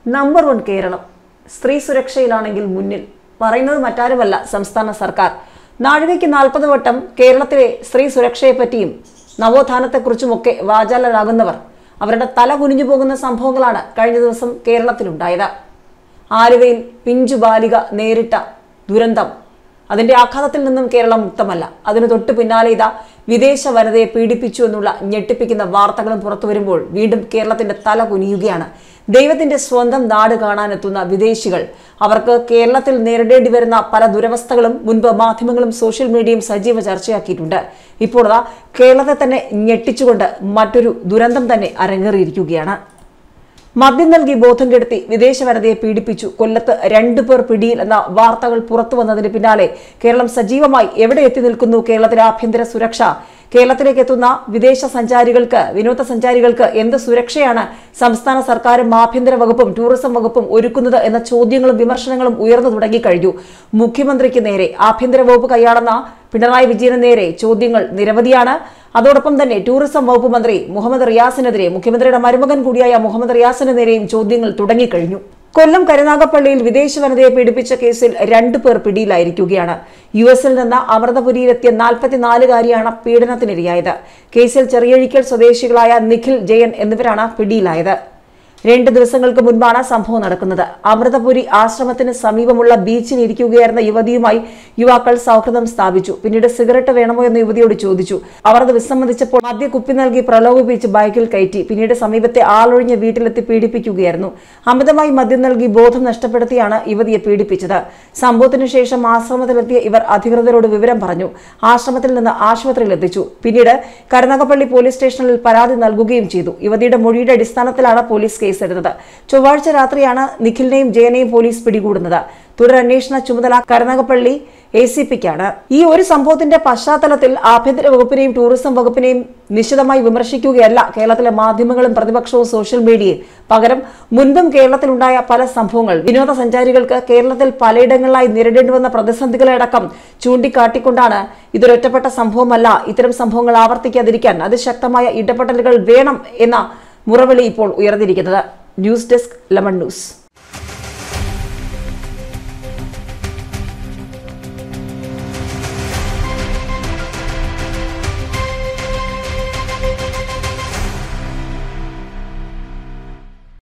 Number 1 Keralam. സ്ത്രീ സുരക്ഷയിലാണെങ്കിൽ മുന്നിൽ. പറയുന്നത് മറ്റാരുമല്ല, സംസ്ഥാന സർക്കാർ. നാഴികയ്ക്ക് 40 വട്ടം കേരളത്തിലെ സ്ത്രീ സുരക്ഷയെപ്പറ്റിയും നവോത്ഥാനത്തെക്കുറിച്ചുമൊക്കെ വാചാലരാകുന്നവർ അവരുടെ തല കുനിഞ്ഞു പോകുന്ന സംഭവങ്ങളാണ് കഴിഞ്ഞ ദിവസം കേരളത്തിലുണ്ടായത്. ആലുവയിൽ പിഞ്ചു ബാലിക നേരിട്ട ദുരന്തം, അതിന്റെ ആഘാതത്തിൽ നിന്നും കേരളം മുക്തമല്ല. അതിനു തൊട്ടു പിന്നാലെ ഇതാ വിദേശ വനിതയെ പീഡിപ്പിച്ചു എന്നുള്ള ഞെട്ടിപ്പിക്കുന്ന വാർത്തകളും പുറത്തു വരുമ്പോൾ വീണ്ടും കേരളത്തിന്റെ തല കുനിയുകയാണ്. ദൈവത്തിന്റെ സ്വന്തം നാട് കാണാനെത്തുന്ന വിദേശികൾ, അവർക്ക് കേരളത്തിൽ നേരിടേണ്ടി വരുന്ന പല ദുരവസ്ഥകളും മുൻപ് മാധ്യമങ്ങളും സോഷ്യൽ മീഡിയയും സജീവ ചർച്ചയാക്കിയിട്ടുണ്ട്. ഇപ്പോൾ കേരളത്തെ തന്നെ ഞെട്ടിച്ചുകൊണ്ട് മറ്റൊരു ദുരന്തം തന്നെ അരങ്ങേറിയിരിക്കുകയാണ്. മദ്യം നൽകി ബോധം കെടുത്തി വിദേശ വനിതയെ പീഡിപ്പിച്ചു, കൊല്ലത്ത് 2 പേർ പിടിയിൽ എന്ന വാർത്തകൾ പുറത്തു വന്നതിന് പിന്നാലെ കേരളം സജീവമായി എവിടെ എത്തി നിൽക്കുന്നു കേരളത്തിലെ ആഭ്യന്തര സുരക്ഷ? കേരളത്തിലേക്ക് എത്തുന്ന വിദേശ സഞ്ചാരികൾക്ക്, വിനോദസഞ്ചാരികൾക്ക് എന്ത് സുരക്ഷയാണ് സംസ്ഥാന സർക്കാരും ആഭ്യന്തര വകുപ്പും ടൂറിസം വകുപ്പും ഒരുക്കുന്നത് എന്ന ചോദ്യങ്ങളും വിമർശനങ്ങളും ഉയർന്നു തുടങ്ങിക്കഴിഞ്ഞു. മുഖ്യമന്ത്രിക്ക് നേരെ, ആഭ്യന്തര വകുപ്പ് കൈയാളുന്ന പിണറായി വിജയന് നേരെ ചോദ്യങ്ങൾ നിരവധിയാണ്. അതോടൊപ്പം തന്നെ ടൂറിസം വകുപ്പ് മന്ത്രി മുഹമ്മദ് റിയാസിനെതിരെ, മുഖ്യമന്ത്രിയുടെ മരുമകൻ കൂടിയായ മുഹമ്മദ് റിയാസിന് നേരെയും ചോദ്യങ്ങൾ തുടങ്ങിക്കഴിഞ്ഞു. കൊല്ലം കരുനാഗപ്പള്ളിയിൽ വിദേശ വനിതയെ പീഡിപ്പിച്ച കേസിൽ 2 പേർ പിടിയിലായിരിക്കുകയാണ്. യുഎസിൽ നിന്ന് അമൃതപുരിയിലെത്തിയ 44-കാരിയാണ് പീഡനത്തിനിരയായത്. കേസിൽ ചെറിയഴിക്കൽ സ്വദേശികളായ നിഖിൽ, ജയൻ എന്നിവരാണ് പിടിയിലായത്. 2 ദിവസങ്ങൾക്ക് മുൻപാണ് സംഭവം നടക്കുന്നത്. അമൃതപുരി ആശ്രമത്തിന് സമീപമുള്ള ബീച്ചിൽ ഇരിക്കുകയായിരുന്ന യുവതിയുമായി യുവാക്കൾ സൗഹൃദം സ്ഥാപിച്ചു. പിന്നീട് സിഗരറ്റ് വേണമോ എന്ന് യുവതിയോട് ചോദിച്ചു. അവർ അത് വിസമ്മതിച്ചപ്പോൾ മദ്യ കുപ്പി നൽകി പ്രലോഭിപ്പിച്ച് ബൈക്കിൽ കയറ്റി. പിന്നീട് സമീപത്തെ ആളൊഴിഞ്ഞ വീട്ടിലെത്തി പീഡിപ്പിക്കുകയായിരുന്നു. അമിതമായി മദ്യം നൽകി ബോധം നഷ്ടപ്പെടുത്തിയാണ് യുവതിയെ പീഡിപ്പിച്ചത്. സംഭവത്തിനു ശേഷം ആശ്രമത്തിലെത്തിയ ഇവർ അധികൃതരോട് വിവരം പറഞ്ഞു. ആശ്രമത്തിൽ നിന്ന് ആശുപത്രിയിൽ എത്തിച്ചു. പിന്നീട് കരുനാഗപ്പള്ളി പോലീസ് സ്റ്റേഷനിൽ പരാതി നൽകുകയും ചെയ്തു. യുവതിയുടെ മൊഴിയുടെ അടിസ്ഥാനത്തിലാണ് പോലീസ് കേസെടുത്തത്. ചൊവ്വാഴ്ച രാത്രിയാണ് നിഖിലിനെയും ജയനെയും പോലീസ് പിടികൂടുന്നത്. തുടരന്വേഷണ ചുമതല കരുനാഗപ്പള്ളി ACPക്കാണ്. ഈ ഒരു സംഭവത്തിന്റെ പശ്ചാത്തലത്തിൽ ആഭ്യന്തര വകുപ്പിനെയും ടൂറിസം വകുപ്പിനെയും നിശിതമായി വിമർശിക്കുകയല്ല കേരളത്തിലെ മാധ്യമങ്ങളും പ്രതിപക്ഷവും സോഷ്യൽ മീഡിയയും. പകരം മുൻപും കേരളത്തിലുണ്ടായ പല സംഭവങ്ങൾ, വിനോദസഞ്ചാരികൾക്ക് കേരളത്തിൽ പലയിടങ്ങളിലായി നേരിടേണ്ടി വന്ന പ്രതിസന്ധികളടക്കം ചൂണ്ടിക്കാട്ടിക്കൊണ്ടാണ് ഇതൊരൊറ്റപ്പെട്ട സംഭവമല്ല, ഇത്തരം സംഭവങ്ങൾ ആവർത്തിക്കാതിരിക്കാൻ അതിശക്തമായ ഇടപെടലുകൾ വേണം എന്ന മുറവിളി ഇപ്പോൾ ഉയർന്നിരിക്കുന്നത്. News desk, lemon news.